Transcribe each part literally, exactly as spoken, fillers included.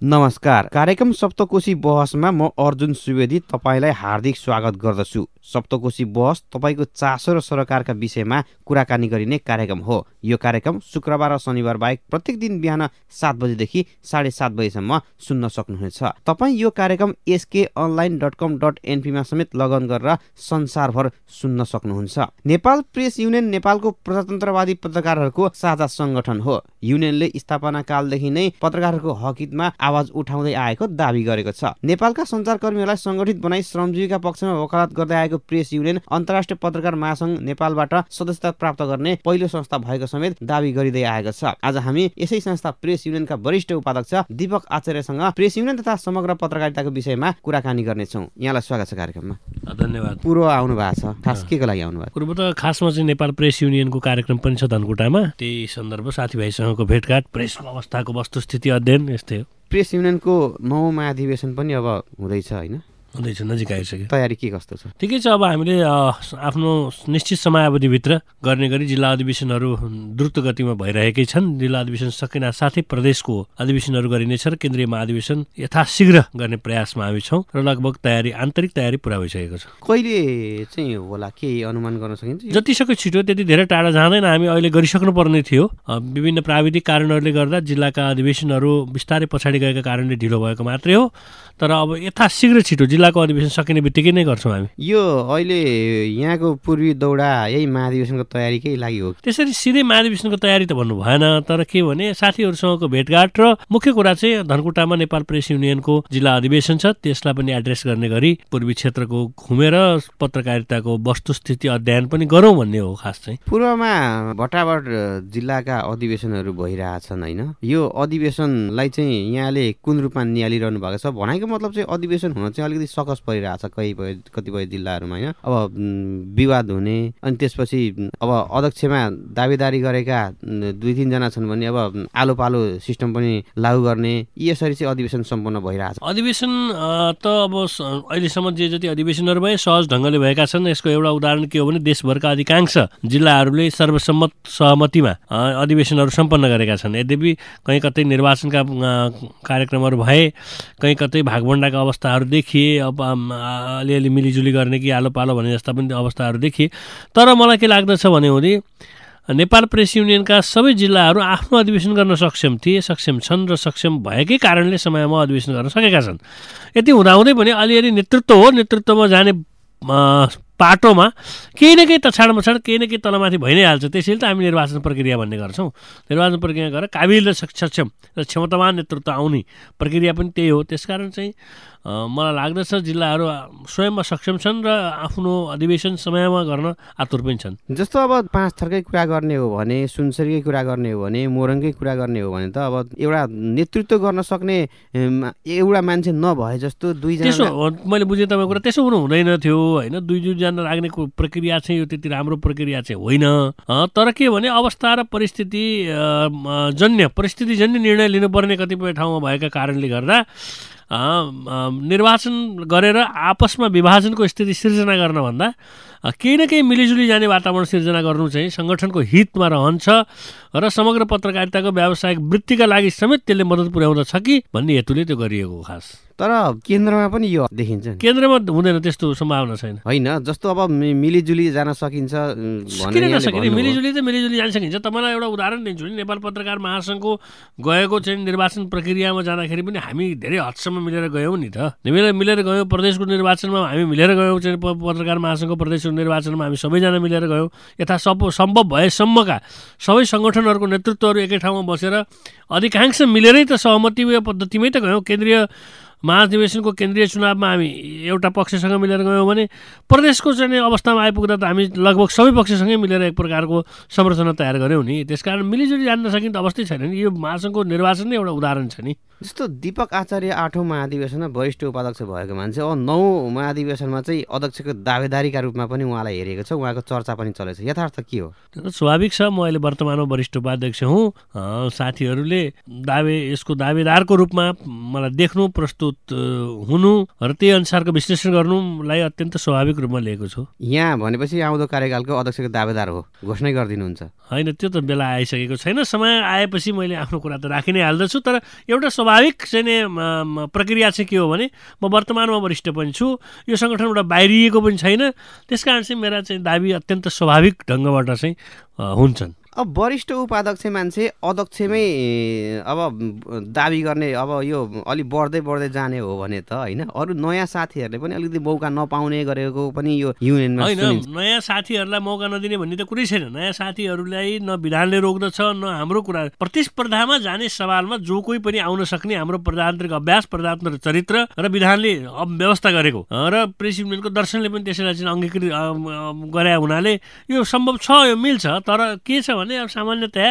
नमस्कार। कार्यक्रम सप्तकोशी बहसमा म अर्जुन सुवेदी तपाईलाई हार्दिक स्वागत गर्दछु। सप्तकोशी बहस तपाईको चासो र सरकारका विषयमा कुराकानी गरिने कार्यक्रम हो। यो कार्यक्रम शुक्रबार र शनिबार बाहेक प्रत्येक दिन बिहान सात बजेदेखि साढे सात बजेसम्म सुन्न सक्नुहुनेछ। तपाईँ यो कार्यक्रम SK online dot com dot एनपीमा समेत लगन गरेर संसारभर सुन्न सक्नुहुन्छ। नेपाल प्रेस युनियन नेपालको प्रजातन्त्रवादी पत्रकारहरूको साझा संगठन हो। युनियनले स्थापना कालदेखि नै पत्रकारहरूको हकहितमा आवाज उठाउँदै आएको दावी गरेको छ। नेपालका सञ्चारकर्मीहरूलाई संगठित बनाई श्रमजीवीका पक्षमा वकालत गर्दै आएको प्रेस युनियन अन्तर्राष्ट्रिय पत्रकार महासंघ नेपालबाट सदस्यता प्राप्त गर्ने पहिलो संस्था भएको समेत दावी गरिँदै आएको छ। आज हामी यसै संस्था प्रेस युनियनका वरिष्ठ उपाध्यक्ष दीपक आचार्यसँग प्रेस युनियन तथा समग्र पत्रकारिताको विषयमा कुराकानी गर्नेछौँ। यहाँलाई स्वागत छ कार्यक्रममा। धन्यवाद। पूर्व आउनु भएको छ, खास के को लागि आउनु भएको? पूर्व त खासमा चाहिँ नेपाल प्रेस युनियनको कार्यक्रम पनि छ धनकुटामा। त्यही सन्दर्भ साथीभाइसँगको भेटघाट, प्रेसको अवस्थाको वस्तुस्थिति अध्ययन यस्तै हो। प्रेस युनियनको नौ महाधिवेशन पनि अब हुँदैछ होइन? हुँदैछ, नजिक आइसक्यो। तयारी के कस्तो छ? ठिकै छ। अब हामीले आफ्नो निश्चित समयावधिभित्र गर्ने गरी जिल्ला अधिवेशनहरू द्रुत गतिमा भइरहेकै छन्। जिल्ला अधिवेशन सकिन साथै प्रदेशको अधिवेशनहरू गरिनेछ र केन्द्रीय महाधिवेशन यथाशीघ्र गर्ने प्रयासमा हामी छौँ र लगभग तयारी आन्तरिक तयारी पुरा भइसकेको छ। कहिले चाहिँ होला के अनुमान गर्न सकिन्छ? जतिसक्दो छिटो, त्यति धेरै टाढा जाँदैन। हामी अहिले गरिसक्नु पर्ने थियो। विभिन्न प्राविधिक कारणहरूले गर्दा जिल्लाका अधिवेशनहरू बिस्तारै पछाडि गएका कारणले ढिलो भएको मात्रै हो। तर अब यथाशीघ्र छिटो जिल्लाको अधिवेशन सकिने बित्तिकै नै गर्छौँ हामी। यो अहिले यहाँको पूर्वी दौडा यही महाधिवेशनको तयारीकै लागि हो? त्यसरी सिधै महाधिवेशनको तयारी त भन्नु भएन। तर के भने साथीहरूसँगको भेटघाट र मुख्य कुरा चाहिँ धनकुटामा नेपाल प्रेस युनियनको जिल्ला अधिवेशन छ, त्यसलाई पनि एड्रेस गर्ने गरी पूर्वी क्षेत्रको घुमेर पत्रकारिताको वस्तुस्थिति अध्ययन पनि गरौँ भन्ने हो खास चाहिँ। पूर्वमा भटाभट जिल्लाका अधिवेशनहरू भइरहेछन् होइन? यो अधिवेशनलाई चाहिँ यहाँले कुन रूपमा निहालिरहनु भएको छ? भनेको मतलब चाहिँ अधिवेशन हुन चाहिँ अलिकति सकस परिरहेछ कतिपय कतिपय जिल्लाहरूमा होइन? अब विवाद हुने, अनि त्यसपछि अब अध्यक्षमा दावेदारी गरेका दुई तिनजना छन् भने अब आलो पालो सिस्टम पनि लागू गर्ने, यसरी चाहिँ अधिवेशन सम्पन्न भइरहेछ। अधिवेशन त अब अहिलेसम्म जे जति अधिवेशनहरू भए सहज ढङ्गले भएका छन्। यसको एउटा उदाहरण के हो भने देशभरका अधिकांश जिल्लाहरूले सर्वसम्मत सहमतिमा अधिवेशनहरू सम्पन्न गरेका छन्। यद्यपि कहीँ कतै निर्वाचनका कार्यक्रमहरू भए, कहीँ कतै भागभण्डाका अवस्थाहरू देखिए, अब अलिअलि मिलिजुली गर्ने कि आलो पालो भन्ने जस्ता पनि अवस्थाहरू देखिए। तर मलाई के लाग्दछ भने हुँदै नेपाल प्रेस युनियनका सबै जिल्लाहरू आफ्नो अधिवेशन गर्न सक्षम थिए, सक्षम छन् र सक्षम भएकै कारणले समयमा अधिवेशन गर्न सकेका छन्। यति हुँदाहुँदै पनि अलिअलि नेतृत्व हो, नेतृत्वमा जाने पाटोमा केही न केही तछाड मछाड केही न केही तलमाथि भइ नै हाल्छ। त्यसैले त हामी निर्वाचन प्रक्रिया भन्ने गर्छौँ। निर्वाचन प्रक्रिया गरेर काबिल र सक्षम र क्षमतावान नेतृत्व आउने प्रक्रिया पनि त्यही हो। त्यसकारण चाहिँ मलाई लाग्दछ जिल्लाहरू स्वयंमा सक्षम छन् र आफ्नो अधिवेशन समयमा गर्न आतुर पनि छन्। जस्तो अब पाँच थरकै कुरा गर्ने हो भने, सुनसरीकै कुरा गर्ने हो भने, मोरङकै कुरा गर्ने हो भने त अब एउटा नेतृत्व गर्न सक्ने एउटा मान्छे नभए जस्तो दुईजना। त्यसो मैले बुझेँ तपाईँको कुरा। त्यसो हुनु हुँदैन थियो होइन? दुई दुईजना लाग्ने प्रक्रिया चाहिँ यो त्यति राम्रो प्रक्रिया चाहिँ होइन। तर के भने अवस्था र परिस्थिति जन्य परिस्थितिजन्य निर्णय लिनुपर्ने कतिपय ठाउँमा भएका कारणले गर्दा निर्वाचन गरेर आपसमा विभाजनको स्थिति सिर्जना गर्नभन्दा केही न केही मिलिजुली जाने वातावरण सिर्जना गर्नु चाहिँ सङ्गठनको हितमा रहन्छ र समग्र पत्रकारिताको व्यावसायिक वृत्तिका लागि समेत त्यसले मद्दत पुर्याउँदछ कि भन्ने हेतुले त्यो गरिएको खास। तर केन्द्रमा पनि यो देखिन्छ? केन्द्रमा हुँदैन, त्यस्तो सम्भावना छैन। होइन, जस्तो अब मिलिजुली जान सकिन्छ किन नसकिने? मिलिजुली त मिलिजुली जान सकिन्छ। तपाईँलाई एउटा उदाहरण दिन्छु नि। नेपाल पत्रकार महासङ्घको गएको चाहिँ निर्वाचन प्रक्रियामा जाँदाखेरि पनि हामी धेरै हदसम्म मिलेर गयौँ नि त। मिलेर मिलेर गयौँ। प्रदेशको निर्वाचनमा हामी मिलेर गयौँ। चाहिँ पत्रकार महासङ्घको प्रदेशको निर्वाचनमा हामी सबैजना मिलेर गयौँ। यथा सम्भव भएसम्मका सबै सङ्गठनहरूको नेतृत्वहरू एकै ठाउँमा बसेर अधिकांश मिलेरै त सहमति पद्धतिमै त गयौँ। केन्द्रीय महाधिवेशनको केन्द्रीय चुनावमा हामी एउटा पक्षसँग मिलेर गयौँ भने प्रदेशको चाहिँ अवस्थामा आइपुग्दा त हामी लगभग सबै पक्षसँगै मिलेर एक प्रकारको संरचना तयार गऱ्यौँ नि। त्यसकारण मिलिजुली जान्न सकिने त अवस्थै छैन नि। यो महासङ्घको निर्वाचन नै एउटा उदाहरण छ नि। जस्तो दीपक आचार्य आठौँ महाधिवेशनमा वरिष्ठ उपाध्यक्ष भएको मान्छे, अब नौ महाधिवेशनमा चाहिँ अध्यक्षको दावेदारीका रूपमा पनि उहाँलाई हेरेको छ, उहाँको चर्चा पनि चलेछ। यथार्थ के हो? त्यो स्वाभाविक छ। म अहिले वर्तमानमा वरिष्ठ उपाध्यक्ष हुँ। साथीहरूले दावे यसको दावेदारको रूपमा मलाई देख्नु, प्रस्तुत प्रस्तुत हुनु र त्यही अनुसारको विश्लेषण गर्नुलाई अत्यन्त स्वाभाविक रूपमा लिएको छु। यहाँ भनेपछि आउँदो कार्यकालको अध्यक्षको दावेदार हो, घोषणा गरिदिनुहुन्छ? होइन, त्यो त बेला आइसकेको छैन। समय आएपछि मैले आफ्नो कुरा त राखि नै हाल्दछु। तर एउटा स्वाभाविक चाहिँ प्रक्रिया चाहिँ के हो भने म वर्तमानमा वरिष्ठ पनि छु, यो सङ्गठनबाट बाहिरिएको पनि छैन, त्यस कारण चाहिँ मेरा चाहिँ दाबी अत्यन्त स्वाभाविक ढङ्गबाट चाहिँ हुन्छन्। अब वरिष्ठ उपाध्यक्ष मान्छे अध्यक्षमै अब दाबी गर्ने अब यो अलि बढ्दै बढ्दै जाने हो भने त होइन, अरू नयाँ साथीहरूले पनि अलिकति मौका नपाउने गरेको पनि यो युनियनमा होइन। नयाँ साथीहरूलाई मौका नदिने भन्ने त कुरै छैन। नयाँ साथीहरूलाई न विधानले रोक्दछ न हाम्रो कुरा। प्रतिस्पर्धामा जाने सवालमा जो कोही पनि आउन सक्ने हाम्रो प्रजातान्त्रिक अभ्यास, प्रजातन्त्र चरित्र र विधानले व्यवस्था गरेको र प्रेस युनियनको दर्शनले पनि त्यसैलाई चाहिँ अङ्गीकृत गरे हुनाले यो सम्भव छ, यो मिल्छ। तर के छ भने अब सामान्यतया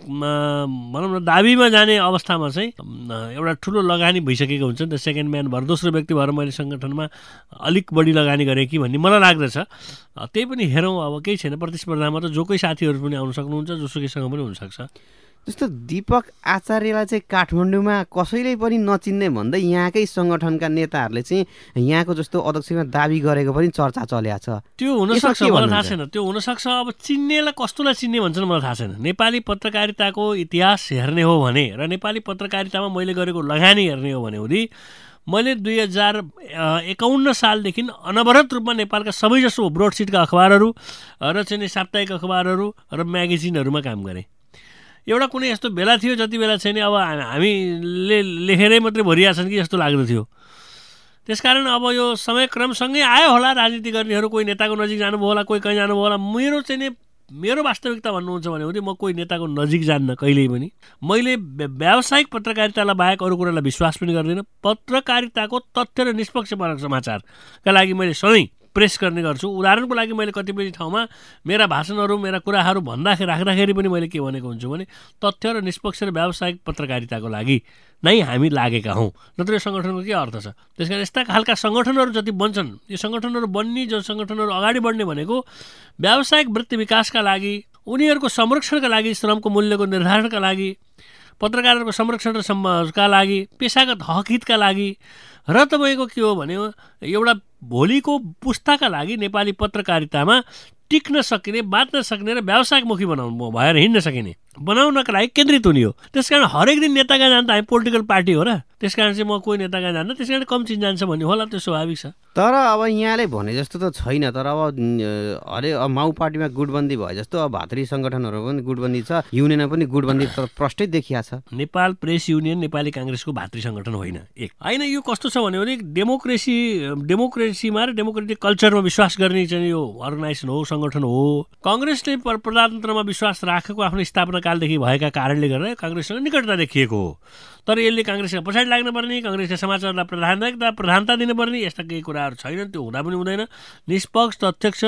भनौँ न दाबीमा जाने अवस्थामा चाहिँ एउटा ठुलो लगानी भइसकेको हुन्छ नि त। सेकेन्ड म्यान भएर दोस्रो व्यक्ति भएर मैले सङ्गठनमा अलिक बढी लगानी गरेँ कि भन्ने मलाई लाग्दछ। त्यही पनि हेरौँ, अब केही छैन। प्रतिस्पर्धामा त जो कोही साथीहरू पनि आउन सक्नुहुन्छ, जोसुकैसँग पनि हुनसक्छ। जस्तो दीपक आचार्यलाई चाहिँ काठमाडौँमा कसैले पनि नचिन्ने भन्दै यहाँकै सङ्गठनका नेताहरूले चाहिँ यहाँको जस्तो अध्यक्षमा दाबी गरेको पनि चर्चा चलेको छ। त्यो हुनसक्छ, मलाई थाहा छैन। त्यो हुनसक्छ। अब चिन्नेलाई कस्तोलाई चिन्ने भन्छन् मलाई थाहा छैन। नेपाली पत्रकारिताको इतिहास हेर्ने हो भने र नेपाली पत्रकारितामा मैले गरेको लगानी हेर्ने हो भने उनी मैले दुई हजार एकाउन्न सालदेखि अनवरत रूपमा नेपालका सबैजसो ब्रोडसिटका अखबारहरू र चाहिँ साप्ताहिक अखबारहरू र म्यागजिनहरूमा काम गरेँ। एउटा कुनै यस्तो बेला थियो जति बेला चाहिँ अब हामीले लेखेरै मात्रै भरिरहेछन् कि जस्तो लाग्दथ्यो। त्यसकारण अब यो समयक्रमसँगै आयो होला। राजनीति गर्नेहरू कोही नेताको नजिक जानुभयो होला, कोही कहीँ जानुभयो होला। मेरो चाहिँ मेरो वास्तविकता भन्नुहुन्छ भने म कोही नेताको नजिक जान्न कहिल्यै पनि। मैले व्यावसायिक पत्रकारितालाई बाहेक अरू कुरालाई विश्वास पनि गर्दिनँ। पत्रकारिताको तथ्य र निष्पक्षपरक समाचारका लागि मैले सधैँ प्रेस गर्ने गर्छु। उदाहरणको लागि मैले कतिपय ठाउँमा मेरा भाषणहरू, मेरा कुराहरू भन्दाखेरि राख्दाखेरि पनि मैले के भनेको हुन्छु भने तथ्य र निष्पक्ष र व्यावसायिक पत्रकारिताको लागि नै हामी लागेका हौँ, नत्र यो सङ्गठनको के अर्थ छ। त्यस कारण यस्ता खालका सङ्गठनहरू जति बन्छन्, यो सङ्गठनहरू बन्ने जो सङ्गठनहरू अगाडि बढ्ने भनेको व्यावसायिक वृत्ति विकासका लागि, उनीहरूको संरक्षणका लागि, श्रमको मूल्यको निर्धारणका लागि, पत्रकारहरूको संरक्षण र सम्मानका लागि, पेसागत हक हितका लागि र तपाईँको के हो भने एउटा भोलिको पुस्ताका लागि नेपाली पत्रकारितामा टिक्न सकिने, बाँच्न सक्ने र व्यावसायिकमुखी बनाउनु भएर हिँड्न सकिने बनाउनका लागि केन्द्रित हुने हो। त्यसकारण हरेक दिन नेता कहाँ जान्छ, हामी पोलिटिकल पार्टी हो र, त्यसकारण चाहिँ म कोही नेता कहाँ जान्न, त्यसकारण कम चिन जान्छ भन्ने होला, त्यो स्वाभाविक छ। तर अब यहाँले भने जस्तो त छैन। तर अब अरे अब माउ पार्टीमा गुटबन्दी भए जस्तो अब भातृ सङ्गठनहरू पनि गुटबन्दी छ, युनियनमा पनि गुटबन्दी त प्रष्टै देखिया छ। नेपाल प्रेस युनियन नेपाली काङ्ग्रेसको भातृ सङ्गठन होइन। एक होइन, यो कस्तो छ भने डेमोक्रेसी डेमोक्रेसीमा र डेमोक्रेटिक कल्चरमा विश्वास गर्ने चाहिँ यो अर्गनाइजेसन हो, सङ्गठन हो। काङ्ग्रेसले प्रजातन्त्रमा विश्वास राखेको आफ्नो स्थापना कालदेखि भएका कारणले गर्दा काङ्ग्रेससँग निकटता देखिएको हो। तर यसले काङ्ग्रेसका पछाडि लाग्नुपर्ने, काङ्ग्रेसले समाचारलाई प्रधानता प्रधानता दिनुपर्ने यस्ता केही कुराहरू छैनन्। त्यो हुँदा पनि हुँदैन। निष्पक्ष तथ्यक्ष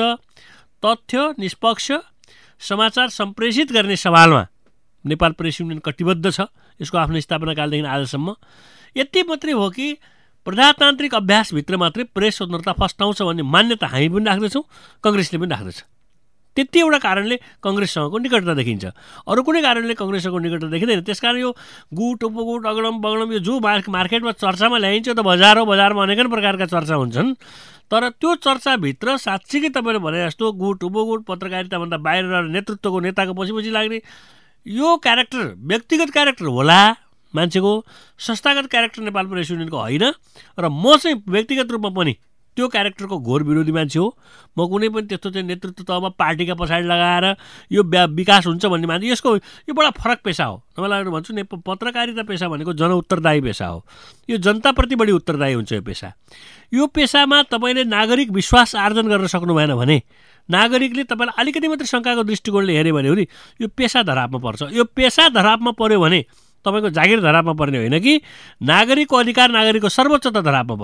तथ्य निष्पक्ष समाचार सम्प्रेषित गर्ने सवालमा नेपाल प्रेस युनियन कटिबद्ध छ, यसको आफ्नो स्थापना कालदेखि आजसम्म। यति मात्रै हो कि प्रजातान्त्रिक अभ्यासभित्र मात्रै प्रेस स्वतन्त्रता फस्टाउँछ भन्ने मान्यता हामी पनि राख्दछौँ, काङ्ग्रेसले पनि राख्दछ। त्यति एउटा कारणले काङ्ग्रेससँगको निकटता देखिन्छ, अरू कुनै कारणले काङ्ग्रेससँगको निकटता देखिँदैन। त्यसकारण यो गुट उपगुट अगडम बगडम यो जो मार्केटमा चर्चामा ल्याइन्छ त बजार हो, बजारमा अनेक प्रकारका चर्चा हुन्छन्। तर त्यो चर्चाभित्र साँच्चीकै तपाईँले भने जस्तो गुट उपगुट पत्रकारिताभन्दा बाहिर रहेर नेतृत्वको नेताको पछि पछि लाग्ने यो क्यारेक्टर व्यक्तिगत क्यारेक्टर होला मान्छेको, संस्थागत क्यारेक्टर नेपाल प्रेस युनियनको होइन। र म चाहिँ व्यक्तिगत रूपमा पनि त्यो क्यारेक्टरको घोर विरोधी मान्छे हो। म कुनै पनि त्यस्तो चाहिँ नेतृत्व तहमा पार्टीका पछाडि लगाएर यो विकास हुन्छ भन्ने मान्छे, यसको यो बडा फरक पेसा हो। मलाई भन्छु नि, पत्रकारिता पेसा भनेको जनउत्तरदायी पेसा हो। यो जनताप्रति बढी उत्तरदायी हुन्छ यो पेसा। यो पेसामा तपाईँले नागरिक विश्वास आर्जन गर्न सक्नु भएन भने, नागरिकले तपाईँलाई अलिकति मात्रै शङ्काको दृष्टिकोणले हेऱ्यो भने उनी यो पेसा धरापमा पर्छ। यो पेसा धरापमा पर्यो भने तपाईँको जागिर धरापमा पर्ने होइन कि नागरिकको अधिकार, नागरिकको सर्वोच्चता धरापमा पर्छ।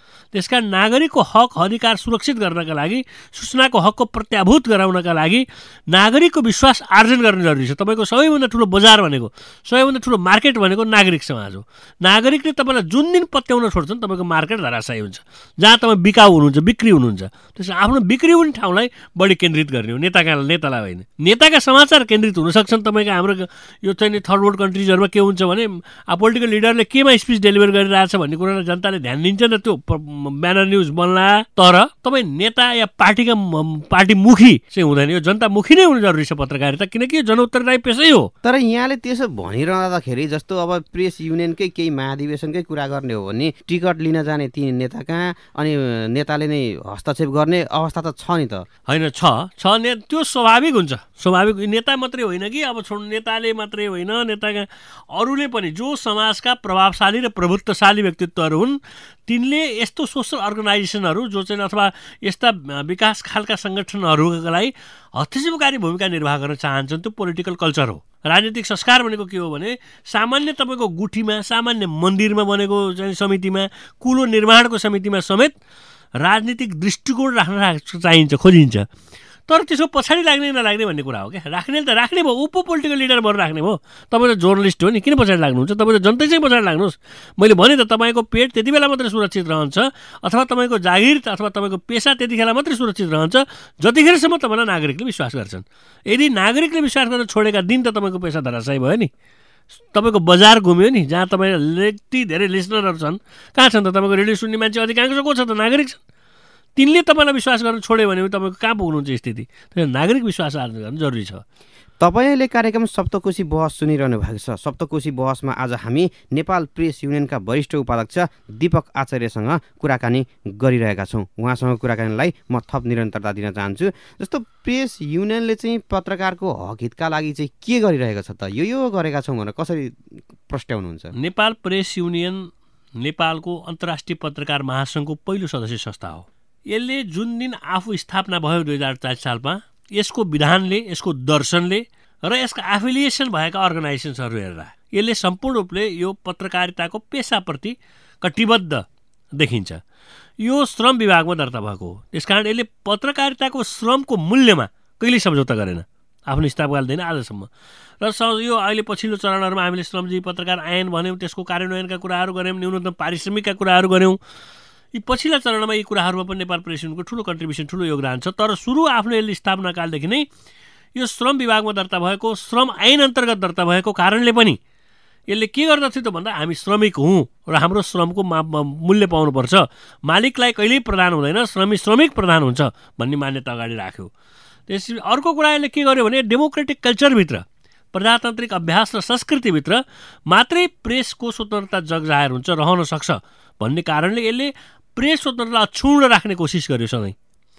त्यसकारण नागरिकको हक अधिकार सुरक्षित गर्नका लागि, सूचनाको हकको प्रत्याभूत गराउनका लागि नागरिकको विश्वास आर्जन गर्न जरुरी छ। तपाईँको सबैभन्दा ठुलो बजार भनेको, सबैभन्दा ठुलो मार्केट भनेको नागरिक समाज हो। नागरिकले तपाईँलाई जुन दिन पत्याउन छोड्छन् तपाईँको मार्केट धराशायी हुन्छ, जहाँ तपाईँ बिकाउ हुनुहुन्छ, बिक्री हुनुहुन्छ। त्यसमा आफ्नो बिक्री हुने ठाउँलाई बढी केन्द्रित गर्ने हो, नेताका नेतालाई होइन। नेताका समाचार केन्द्रित हुन सक्छन्। तपाईँको हाम्रो यो चाहिँ नि थर्ड वर्ल्ड कन्ट्रिजहरूमा के हुन्छ भने पोलिटिकल लिडरले केमा स्पिच डेलिभर गरिरहेछ भन्ने कुरालाई जनताले ध्यान दिन्छ र त्यो ब्यानर न्युज बन्ला। तर तपाईँ नेता या पार्टीका पार्टीमुखी चाहिँ हुँदैन, यो जनतामुखी नै हुनु जरुरी छ पत्रकारिता, किनकि यो जनउत्तरदायी पेसै हो। तर यहाँले त्यसो भनिरहँदाखेरि जस्तो अब प्रेस युनियनकै केही महाधिवेशनकै कुरा गर्ने हो भने टिकट लिन जाने ती नेता कहाँ, अनि नेताले नै हस्तक्षेप गर्ने अवस्था त छ नि त? होइन, छ छ ने त्यो स्वाभाविक हुन्छ। स्वाभाविक नेता मात्रै होइन कि, अब छोड्नु, नेताले मात्रै होइन, नेताका अरूले पनि जो समाजका प्रभावशाली र प्रभुत्वशाली व्यक्तित्वहरू हुन् तिनले यस्तो सोसल अर्गनाइजेसनहरू जो चाहिँ अथवा यस्ता विकास खालका सङ्गठनहरूका लागि हस्तक्षेपकारी भूमिका निर्वाह गर्न चाहन्छन्। त्यो पोलिटिकल कल्चर हो। राजनीतिक संस्कार भनेको के हो भने सामान्य तपाईँको गुठीमा, सामान्य मन्दिरमा बनेको चाहिँ समितिमा, कुलो निर्माणको समितिमा समेत राजनीतिक दृष्टिकोण राख्न चाहिन्छ, खोजिन्छ। तर त्यसको पछाडि लाग्ने नलाग्ने भन्ने कुरा हो क्या। राख्ने त राख्ने भयो, उप पोलिटिकल लिडर भएर राख्ने भयो। तपाईँ त जर्नलिस्ट हो नि, किन पछाडि लाग्नुहुन्छ? तपाईँ त जनतै चाहिँ पछाडि लाग्नुहोस्। मैले भने त तपाईँको पेट त्यति बेला मात्रै सुरक्षित रहन्छ, अथवा तपाईँको जागिर अथवा तपाईँको पेसा त्यतिखेर मात्रै सुरक्षित रहन्छ जतिखेरसम्म तपाईँलाई नागरिकले विश्वास गर्छन्। यदि नागरिकले विश्वास गर्न छोडेका दिन त तपाईँको पेसा धराशायी भयो नि, तपाईँको बजार घुम्यो नि। जहाँ तपाईँ यति धेरै लिसनरहरू छन्, कहाँ छन् त? तपाईँको रेडियो सुन्ने मान्छे अधिकांश को छ त? नागरिक छन्। तिनले तपाईँलाई विश्वास गर्न छोड्यो भने तपाईँको कहाँ पुग्नुहुन्छ स्थिति? त्यसले नागरिक विश्वास आर्जन गर्नु जरुरी छ। तपाईँले कार्यक्रम सप्तकोशी बहस सुनिरहनु भएको छ। सप्तकोशी बहसमा आज हामी नेपाल प्रेस युनियनका वरिष्ठ उपाध्यक्ष दीपक आचार्यसँग कुराकानी गरिरहेका छौँ। उहाँसँग कुराकानीलाई म थप निरन्तरता दिन चाहन्छु। जस्तो प्रेस युनियनले चाहिँ पत्रकारको हक हितका लागि चाहिँ के गरिरहेको छ त? यो यो गरेका छौँ भनेर कसरी प्रस्ट्याउनुहुन्छ? नेपाल प्रेस युनियन नेपालको अन्तर्राष्ट्रिय पत्रकार महासङ्घको पहिलो सदस्य संस्था हो। यसले जुन दिन आफू स्थापना भयो दुई हजार चालिस सालमा, यसको विधानले, यसको दर्शनले र यसका एफिलिएसन भएका अर्गनाइजेसन्सहरू हेरेर यसले सम्पूर्ण रूपले यो पत्रकारिताको पेसाप्रति कटिबद्ध देखिन्छ। यो श्रम विभागमा दर्ता भएको हो। त्यसकारण यसले पत्रकारिताको श्रमको मूल्यमा कहिल्यै सम्झौता गरेन आफ्नो स्थापनाकालदेखि आजसम्म। र यो अहिले पछिल्लो चरणहरूमा हामीले श्रमजीवी पत्रकार ऐन भन्यौँ, त्यसको कार्यान्वयनका कुराहरू गऱ्यौँ, न्यूनतम पारिश्रमिकका कुराहरू गऱ्यौँ। यी पछिल्ला चरणमा यी कुराहरूमा पनि नेपाल प्रेस युनियनको ठुलो कन्ट्रिब्युसन, ठुलो योगदान छ। तर सुरु आफ्नो यसले स्थापना कालदेखि नै यो श्रम विभागमा दर्ता भएको, श्रम ऐन अन्तर्गत दर्ता भएको कारणले पनि यसले के गर्दथ्यो त भन्दा हामी श्रमिक हौँ र हाम्रो श्रमको मूल्य पाउनुपर्छ, मालिकलाई कहिल्यै प्रदान हुँदैन, श्रमिक श्रमिक प्रदान हुन्छ भन्ने मान्यता अगाडि राख्यो। त्यस अर्को कुरा यसले के गर्यो भने डेमोक्रेटिक कल्चरभित्र, प्रजातान्त्रिक अभ्यास र संस्कृतिभित्र मात्रै प्रेसको स्वतन्त्रता जगजाहेर हुन्छ, रहन सक्छ भन्ने कारणले यसले प्रेस स्वतन्त्रता अक्षुण्ण राख्ने कोसिस गर्यो सधैँ।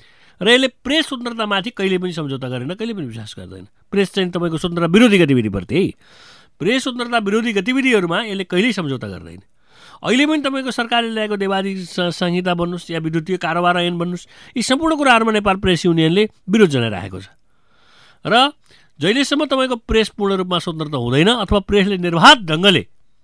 र यसले प्रेस स्वतन्त्रतामाथि कहिले पनि सम्झौता गरेन, कहिले पनि विश्वास गर्दैन। प्रेस चाहिँ तपाईँको स्वतन्त्रता विरोधी गतिविधिप्रति है, प्रेस स्वतन्त्रता विरोधी गतिविधिहरूमा यसले कहिल्यै सम्झौता गर्दैन। अहिले पनि तपाईँको सरकारले ल्याएको देवादी संहिता भन्नुहोस् या विद्युतीय कारोबार ऐन भन्नुहोस्, यी सम्पूर्ण कुराहरूमा नेपाल प्रेस युनियनले विरोध जनाइरहेको छ। र जहिलेसम्म तपाईँको प्रेस पूर्ण रूपमा स्वतन्त्र हुँदैन अथवा प्रेसले निर्वाध ढङ्गले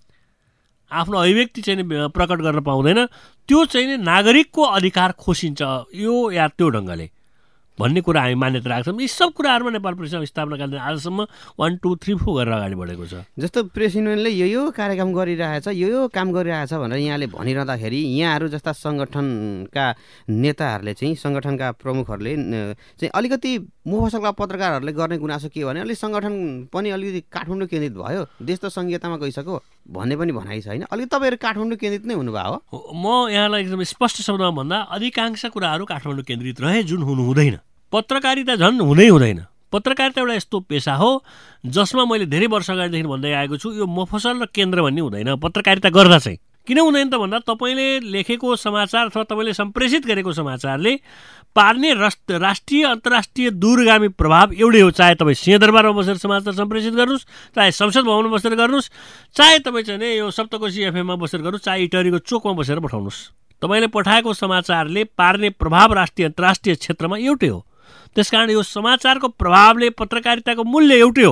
आफ्नो अभिव्यक्ति चाहिँ प्रकट गर्न पाउँदैन, त्यो चाहिँ नागरिकको अधिकार खोसिन्छ यो या त्यो ढङ्गले भन्ने कुरा हामी मान्यता राख्छौँ। यी सब कुराहरूमा नेपाल प्रेस स्थापनाकालदेखि आजसम्म वान टू थ्री फोर गरेर अगाडि बढेको छ। जस्तो प्रेस युनियनले यो यो कार्यक्रम गरिरहेछ, यो यो काम गरिरहेछ भनेर यहाँले भनिरहँदाखेरि यहाँहरू जस्ता सङ्गठनका नेताहरूले चाहिँ, सङ्गठनका प्रमुखहरूले चाहिँ अलिकति मुफसलका पत्रकारहरूले गर्ने गुनासो के भने अलिक सङ्गठन पनि अलिकति काठमाडौँ केन्द्रित भयो, देश त सङ्घीयतामा गइसक्यो भन्ने पनि भनाइ छ होइन? अलिक तपाईँहरू काठमाडौँ केन्द्रित नै हुनुभयो हो? म यहाँलाई एकदम स्पष्ट शब्दमा भन्दा अधिकांश कुराहरू काठमाडौँ केन्द्रित रहे, जुन हुनु हुँदैन। पत्रकारिता झन् हुँदै हुँदैन। पत्रकारिता एउटा यस्तो पेसा हो जसमा मैले धेरै वर्ष अगाडिदेखि भन्दै आएको छु, यो मफसल र केन्द्र भन्ने हुँदैन पत्रकारिता गर्दा चाहिँ। किन हुँदैन त भन्दा तपाईँले लेखेको समाचार अथवा तपाईँले सम्प्रेषित गरेको समाचारले पार्ने राष्ट्रिय अन्तर्राष्ट्रिय दूरगामी प्रभाव एउटै हो। चाहे तपाईँ सिंहदरबारमा बसेर समाचार सम्प्रेषित गर्नुहोस्, चाहे संसद भवनमा बसेर गर्नुहोस्, चाहे तपाईँ चाहिँ यो सप्तकोशी एफएममा बसेर गर्नुहोस्, चाहे इटरीको चोकमा बसेर पठाउनुहोस्, तपाईँले पठाएको समाचारले पार्ने प्रभाव राष्ट्रिय अन्तर्राष्ट्रिय क्षेत्रमा एउटै हो। त्यसकारण यो समाचारको प्रभावले पत्रकारिताको मूल्य एउटै हो।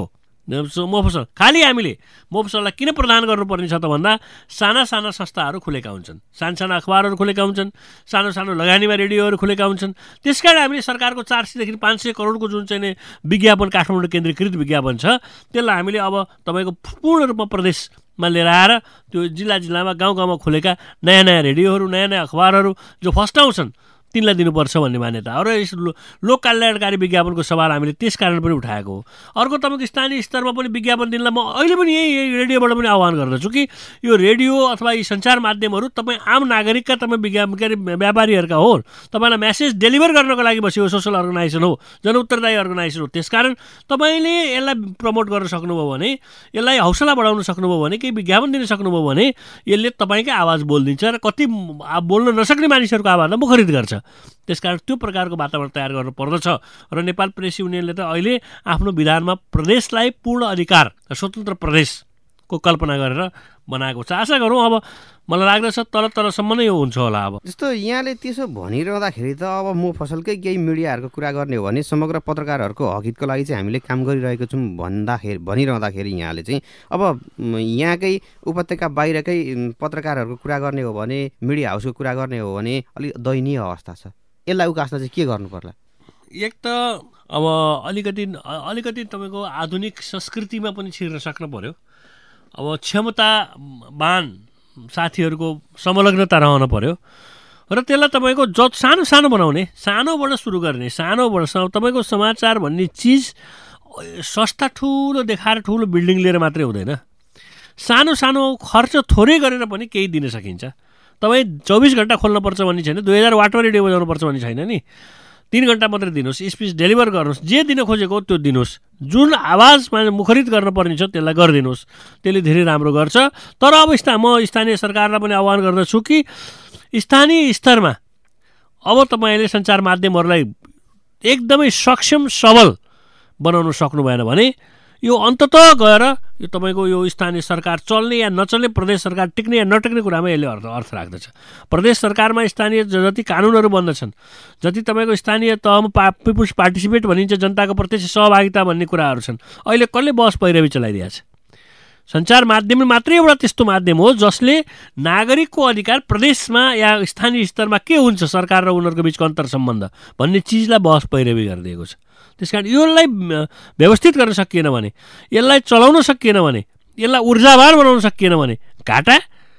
मोफसल खालि हामीले मोफसललाई किन प्रदान गर्नुपर्ने छ त भन्दा साना साना संस्थाहरू खुलेका हुन्छन्, साना साना अखबारहरू खुलेका हुन्छन्, सानो सानो लगानीमा रेडियोहरू खुलेका हुन्छन्। त्यस कारण हामीले सरकारको चार सयदेखि पाँच सय करोडको जुन चाहिँ विज्ञापन काठमाडौँ केन्द्रीकृत विज्ञापन छ त्यसलाई हामीले अब तपाईँको पूर्ण रूपमा प्रदेशमा लिएर आएर त्यो जिल्ला जिल्लामा गाउँ गाउँमा खुलेका नयाँ नयाँ रेडियोहरू नयाँ नयाँ अखबारहरू जो फस्टाउँछन् तिनलाई दिनुपर्छ भन्ने मान्यता र यस लोक कल्याणकारी विज्ञापनको सवाल हामीले त्यस कारण पनि उठाएको हो। अर्को तपाईँको स्थानीय स्तरमा पनि विज्ञापन दिनलाई म अहिले पनि यही यही रेडियोबाट पनि आह्वान गर्दछु कि यो रेडियो अथवा यी सञ्चार माध्यमहरू तपाईँ आम नागरिकका तपाईँ विज्ञापन के अरे व्यापारीहरूका हो, तपाईँलाई म्यासेज डेलिभर गर्नको लागि बसेको सोसल अर्गनाइजेसन हो, जनउत्तरदायी अर्गनाइजेसन हो। त्यसकारण तपाईँले यसलाई प्रमोट गर्न सक्नुभयो भने, यसलाई हौसला बढाउन सक्नुभयो भने, केही विज्ञापन दिन सक्नुभयो भने यसले तपाईँकै आवाज बोलिदिन्छ र कति बोल्न नसक्ने मानिसहरूको आवाजलाई मुखरित गर्छ। त्यसकारण त्यो प्रकारको वातावरण तयार गर्नु पर्दछ र नेपाल प्रेस युनियनले त अहिले आफ्नो विधानमा प्रदेशलाई पूर्ण अधिकार स्वतन्त्र प्रदेशको कल्पना गरेर बनाएको छ। आशा गरौँ अब मलाई लाग्दछ तल तलसम्म नै यो हुन्छ होला। अब जस्तो यहाँले त्यसो भनिरहँदाखेरि त अब म फसलकै केही मिडियाहरूको कुरा गर्ने हो भने समग्र पत्रकारहरूको हकितको लागि चाहिँ हामीले काम गरिरहेको छौँ भन्दाखेरि भनिरहँदाखेरि यहाँले चाहिँ अब यहाँकै उपत्यका बाहिरकै पत्रकारहरूको कुरा गर्ने हो भने, मिडिया हाउसको कुरा गर्ने हो भने अलिक दयनीय अवस्था छ। यसलाई उकास्न चाहिँ के गर्नु पर्ला? एक त अब अलिकति अलिकति तपाईँको आधुनिक संस्कृतिमा पनि छिर्न सक्नु पर्यो। अब क्षमतावान साथीहरूको संलग्नता रहन पर्यो र त्यसलाई तपाईँको ज सानो सानो बनाउने, सानोबाट सुरु गर्ने, सानोबाट तपाईँको समाचार भन्ने चिज सस्ता ठुलो देखाएर ठुलो बिल्डिङ लिएर मात्रै हुँदैन। सानो सानो खर्च थोरै गरेर पनि केही दिन सकिन्छ। तपाईँ चौबिस घन्टा खोल्नुपर्छ भन्ने छैन, दुई हजार वाटमा रेडियो बजाउनुपर्छ भन्ने छैन नि, तिन घन्टा मात्रै दिनुहोस्, स्पिच डेलिभर गर्नुहोस्, जे दिन खोजेको त्यो दिनुहोस्, जुन आवाजमा मुखरित गर्नुपर्ने छ त्यसलाई गरिदिनुहोस्, त्यसले धेरै राम्रो गर्छ। तर अब स्था म स्थानीय सरकारलाई पनि आह्वान गर्दछु कि स्थानीय स्तरमा अब तपाईँले सञ्चार माध्यमहरूलाई एकदमै सक्षम सबल बनाउन सक्नु भएन भने यो अन्ततः गएर यो तपाईँको यो स्थानीय सरकार चल्ने या नचल्ने, प्रदेश सरकार टिक्ने या नटिक्ने कुरामा यसले अर्थ अर्थ राख्दछ। प्रदेश सरकारमा स्थानीय जति कानुनहरू बन्दछन्, जति तपाईँको स्थानीय तहमा पा पिपुल्स पार्टिसिपेट भनिन्छ, जनताको प्रत्यक्ष सहभागिता भन्ने कुराहरू छन्, अहिले कसले बस पहिरवी चलाइदिएको छ? सञ्चार माध्यम मात्रै एउटा त्यस्तो माध्यम हो जसले नागरिकको अधिकार प्रदेशमा या स्थानीय स्तरमा के हुन्छ सरकार र उनीहरूको बिचको अन्तर सम्बन्ध भन्ने चिजलाई बहस पैरवी गरिदिएको छ। त्यस कारण यसलाई व्यवस्थित गर्न सकिएन भने, यसलाई चलाउन सकिएन भने, यसलाई ऊर्जावान बनाउन सकिएन भने घाटा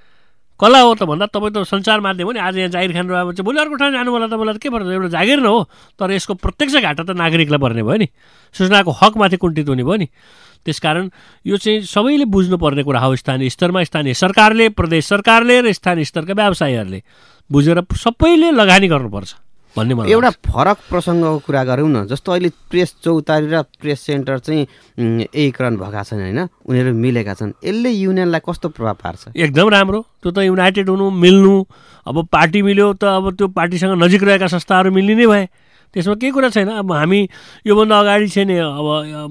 कसलाई हो त भन्दा तपाईँ त सञ्चार माध्यम हो नि। आज यहाँ जागिर खान रहेको चाहिँ भोलि अर्को ठाउँ जानु होला, तपाईँलाई के पर्छ? एउटा जागिर न हो, तर यसको प्रत्यक्ष घाटा त नागरिकलाई पर्ने भयो नि, सूचनाको हकमाथि कुण्ठित हुने भयो नि। त्यसकारण यो चाहिँ सबैले बुझ्नुपर्ने कुरा हो। स्थानीय स्तरमा स्थानीय सरकारले, प्रदेश सरकारले र स्थानीय स्तरका व्यवसायीहरूले बुझेर सबैले लगानी गर्नुपर्छ भन्ने मलाई एउटा फरक प्रसङ्गको कुरा गरौँ न। जस्तो अहिले प्रेस चौतारी र प्रेस सेन्टर चाहिँ एकीकरण भएका छन् होइन, उनीहरू मिलेका छन्, यसले युनियनलाई कस्तो प्रभाव पार्छ? एकदम राम्रो। त्यो त युनाइटेड हुनु, मिल्नु, अब पार्टी मिल्यो त अब त्यो पार्टीसँग नजिक रहेका संस्थाहरू मिल्ने नै भए, त्यसमा केही कुरा छैन। अब हामी योभन्दा अगाडि चाहिँ नि अब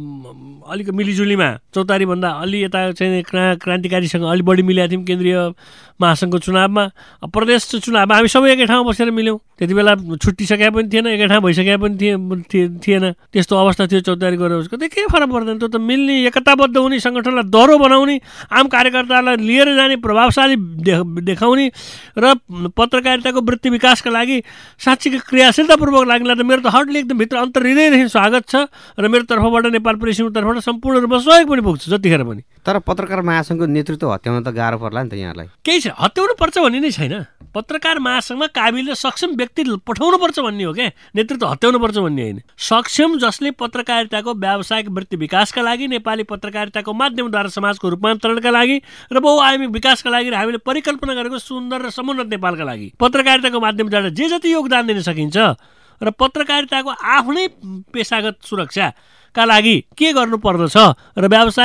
अलिक मिलिजुलीमा चौतारीभन्दा अलि यता चाहिँ क्रा क्रान्तिकारीसँग अलिक बढी मिलेका थियौँ केन्द्रीय महासङ्घको चुनावमा। अब प्रदेश चुनावमा हामी सबै एकै ठाउँमा बसेर मिल्यौँ। त्यति बेला छुट्टिसकेका पनि थिएन, एकै ठाउँ भइसकेका पनि थिए थिएन त्यस्तो अवस्था थियो चौतारी गरेर। त्यो केही फरक पर्दैन। त्यो त मिल्ने, एकताबद्ध हुने, सङ्गठनलाई दह्रो बनाउने, आम कार्यकर्तालाई लिएर जाने, प्रभावशाली देखाउने र पत्रकारिताको वृत्ति विकासका लागि साँच्चीको क्रियाशीलतापूर्वक लाग्नेलाई त मेरो त हटले एकदम भित्र अन्तर हृदयदेखि स्वागत छ र मेरो तर्फबाट नेपाल प्रेस युनियनतर्फबाट सम्पूर्ण रूपमा सहयोग पनि पुग्छ जतिखेर पनि। तर पत्रकार महासङ्घको नेतृत्व हत्याउन त गाह्रो पर्ला नि त यहाँलाई? केही छ, हत्याउनु पर्छ भन्ने नै छैन। पत्रकार महासङ्घमा काबिल र सक्षम व्यक्ति पठाउनु पर्छ भन्ने हो क्या, नेतृत्व हत्याउनु पर्छ भन्ने होइन। सक्षम जसले पत्रकारिताको व्यावसायिक वृत्ति विकासका लागि, नेपाली पत्रकारिताको माध्यमद्वारा समाजको रूपान्तरणका लागि र बहुआयामिक विकासका लागि र हामीले परिकल्पना गरेको सुन्दर र समुन्नत नेपालका लागि पत्रकारिताको माध्यमद्वारा जे जति योगदान दिन सकिन्छ र पत्रकारिताको आफ्नै पेसागत सुरक्षाका लागि के गर्नुपर्दछ र व्यावसायिक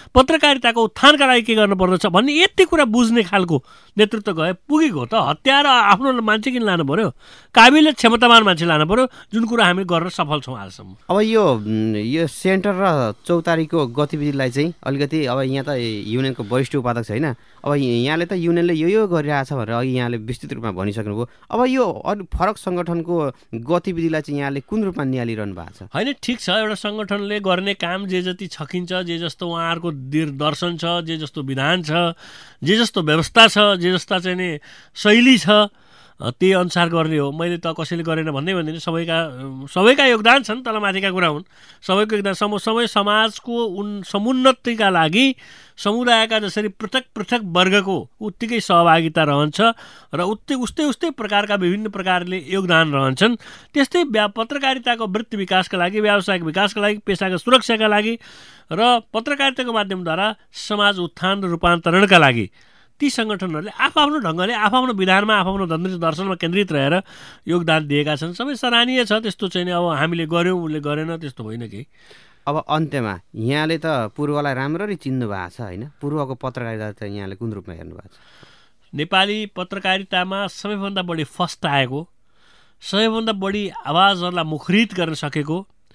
पत्रकारिताको उत्थानका लागि के गर्नुपर्दछ भन्ने यति कुरा बुझ्ने खालको नेतृत्व गए पुगेको त हत्याएर आफ्नो मान्छे किन लानु पर्यो काबिलियत क्षमतावान मान्छे लानु पर्यो जुन कुरा हामी गर्न सफल छौँ आजसम्म। अब यो यो सेन्टर र चौतारीको गतिविधिलाई चाहिँ अलिकति अब यहाँ त युनियनको वरिष्ठ उपाध्यक्ष होइन अब यहाँले त युनियनले यो यो गरिरहेछ भनेर अघि यहाँले विस्तृत रूपमा भनिसक्नुभयो। अब यो अरू फरक सङ्गठनको गतिविधिलाई चाहिँ यहाँले कुन रूपमा निहालिरहनु भएको छ? होइन ठिक छ, एउटा सङ्गठनले गर्ने काम जे जति छकिन्छ, जे जस्तो उहाँहरूको दर्शन छ, जे जस्तो विधान छ, जे जस्तो व्यवस्था छ, जे जस्ता चाहिँ नि शैली छ त्यही अनुसार गर्ने हो। मैले त कसैले गरेन भन्दै भन्दिनँ, सबैका सबैका योगदान छन्, तलमाथिका कुरा हुन्। सबैको योगदान सम सबै समाजको उन् समुन्नतिका लागि समुदायका जसरी पृथक पृथक वर्गको उत्तिकै सहभागिता रहन्छ र उत्ति उस्तै उस्तै प्रकारका विभिन्न प्रकारले योगदान रहन्छन्। त्यस्तै व्या पत्रकारिताको वृत्ति विकासका लागि, व्यावसायिक विकासका लागि, पेसाको सुरक्षाका लागि र पत्रकारिताको माध्यमद्वारा समाज उत्थान र रूपान्तरणका लागि ती सङ्गठनहरूले आफ्नो ढङ्गले आफ्नो विधानमा आफ्नो दर्शनमा केन्द्रित रहेर योगदान दिएका छन्। सबै सराहनीय छ। त्यस्तो चाहिँ अब हामीले गऱ्यौँ उसले गरेन त्यस्तो होइन केही। अब अन्त्यमा यहाँले त पूर्वलाई राम्ररी चिन्नु भएको छ होइन? पूर्वको पत्रकारिता त यहाँले कुन रूपमा हेर्नु भएको छ? नेपाली पत्रकारितामा सबैभन्दा बढी फर्स्ट आएको, सबैभन्दा बढी आवाजहरूलाई मुखरित गर्न सकेको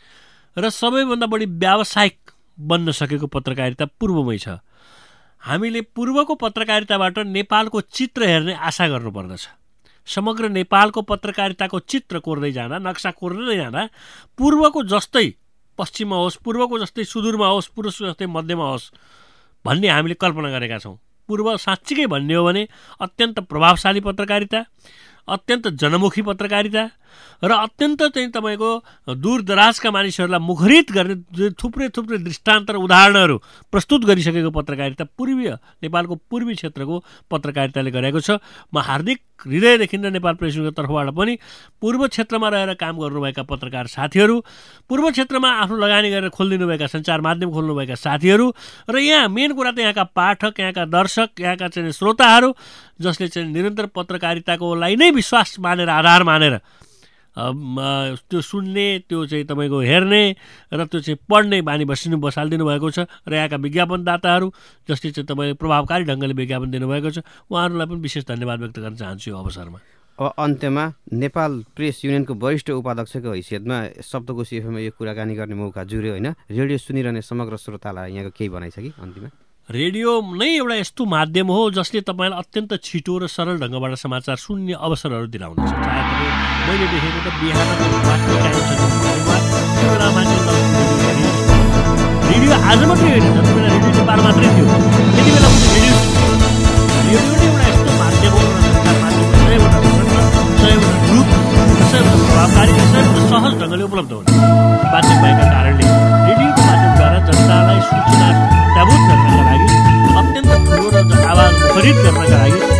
र सबैभन्दा बढी व्यावसायिक बन्न सकेको पत्रकारिता पूर्वमै छ। हामीले पूर्वको पत्रकारिताबाट नेपालको चित्र हेर्ने आशा गर्नुपर्दछ। समग्र नेपालको पत्रकारिताको चित्र कोर्दै जाँदा, नक्सा कोर्दै जाँदा पूर्वको जस्तै पश्चिममा होस्, पूर्वको जस्तै सुदूरमा होस्, पूर्व जस्तै मध्यमा होस् भन्ने हामीले कल्पना गरेका छौँ। पूर्व साँच्चीकै भन्ने हो भने अत्यन्त प्रभावशाली पत्रकारिता, अत्यन्त जनमुखी पत्रकारिता र अत्यन्त चाहिँ तपाईँको दूरदराजका मानिसहरूलाई मुखरित गर्ने थुप्रै थुप्रै दृष्टान्त र उदाहरणहरू प्रस्तुत गरिसकेको पत्रकारिता पूर्वीय नेपालको पूर्वी क्षेत्रको पत्रकारिताले गरेको छ। म हार्दिक हृदयदेखि र नेपाल प्रेस युनियनको तर्फबाट पनि पूर्व क्षेत्रमा रहेर काम गर्नुभएका पत्रकार साथीहरू, पूर्व क्षेत्रमा आफ्नो लगानी गरेर खोलिदिनुभएका सञ्चार माध्यम खोल्नुभएका साथीहरू र यहाँ मेन कुरा त यहाँका पाठक, यहाँका दर्शक, यहाँका चाहिँ श्रोताहरू जसले चाहिँ निरन्तर पत्रकारिताकोलाई नै विश्वास मानेर आधार मानेर त्यो सुन्ने, त्यो चाहिँ तपाईँको हेर्ने र त्यो चाहिँ पढ्ने बानी बसिनु बसालिदिनु भएको छ र यहाँका विज्ञापनदाताहरू जसले चाहिँ तपाईँले प्रभावकारी ढङ्गले विज्ञापन दिनुभएको छ उहाँहरूलाई पनि विशेष धन्यवाद व्यक्त गर्न चाहन्छु यो अवसरमा। अब अन्त्यमा नेपाल प्रेस युनियनको वरिष्ठ उपाध्यक्षको हैसियतमा सप्तकोशी एफएममा यो कुराकानी गर्ने मौका जुर्यो होइन? रेडियो सुनिरहने समग्र श्रोतालाई यहाँको केही भनाइ छ कि अन्तिममा? रेडियो नै एउटा यस्तो माध्यम हो जसले तपाईँलाई अत्यन्त छिटो र सरल ढङ्गबाट समाचार सुन्ने अवसरहरू दिलाउँदछ। चाहे तपाईँ मैले देखेको त बिहान रेडियो आज मात्रै होइन, जति बेला रेडियो नेपाल मात्रै थियो त्यति बेला पनि रेडियो रेडियो नै एउटा यस्तो माध्यम हो, सञ्चार माध्यम सयवटा सयवटा ग्रुप सयवटा प्रभावकारी सयवटा सहज ढङ्गले उपलब्ध हुने माध्यम भएका कारणले रेडियोको माध्यमद्वारा जनतालाई सूचना ट्याबुट गर्नका लागि अत्यन्त ठुलो र आवाज मुखरित गर्नका लागि